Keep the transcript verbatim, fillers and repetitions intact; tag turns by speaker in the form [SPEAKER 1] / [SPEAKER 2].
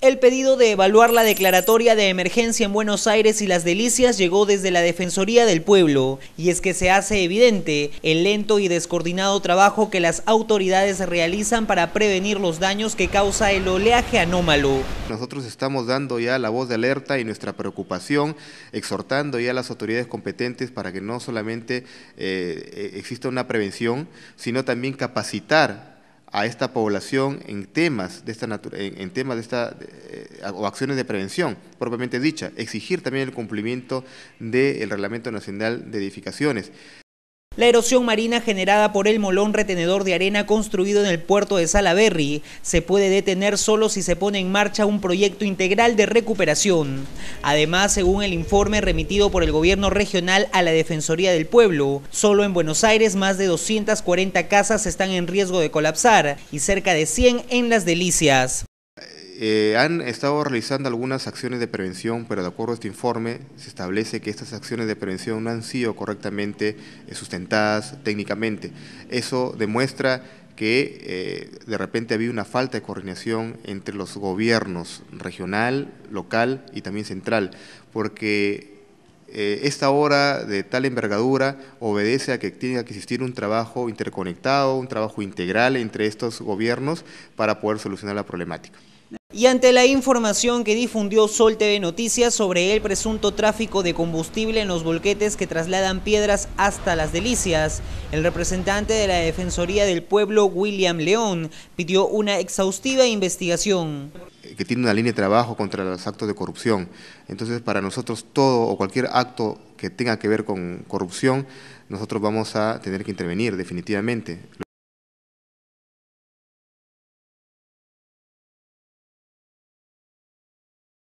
[SPEAKER 1] El pedido de evaluar la declaratoria de emergencia en Buenos Aires y Las Delicias llegó desde la Defensoría del Pueblo, y es que se hace evidente el lento y descoordinado trabajo que las autoridades realizan para prevenir los daños que causa el oleaje anómalo.
[SPEAKER 2] Nosotros estamos dando ya la voz de alerta y nuestra preocupación, exhortando ya a las autoridades competentes para que no solamente eh, exista una prevención, sino también capacitar a esta población en temas de esta en, en temas de esta eh, o acciones de prevención propiamente dicha, exigir también el cumplimiento del Reglamento Nacional de Edificaciones.
[SPEAKER 1] La erosión marina generada por el molón retenedor de arena construido en el puerto de Salaberry se puede detener solo si se pone en marcha un proyecto integral de recuperación. Además, según el informe remitido por el gobierno regional a la Defensoría del Pueblo, solo en Buenos Aires más de doscientas cuarenta casas están en riesgo de colapsar y cerca de cien en Las Delicias.
[SPEAKER 2] Eh, han estado realizando algunas acciones de prevención, pero de acuerdo a este informe se establece que estas acciones de prevención no han sido correctamente eh, sustentadas técnicamente. Eso demuestra que eh, de repente había una falta de coordinación entre los gobiernos regional, local y también central, porque eh, esta obra de tal envergadura obedece a que tenga que existir un trabajo interconectado, un trabajo integral entre estos gobiernos para poder solucionar la problemática.
[SPEAKER 1] Y ante la información que difundió Sol T V Noticias sobre el presunto tráfico de combustible en los volquetes que trasladan piedras hasta Las Delicias, el representante de la Defensoría del Pueblo, William León, pidió una exhaustiva investigación.
[SPEAKER 2] Que tiene una línea de trabajo contra los actos de corrupción. Entonces, para nosotros todo o cualquier acto que tenga que ver con corrupción, nosotros vamos a tener que intervenir definitivamente.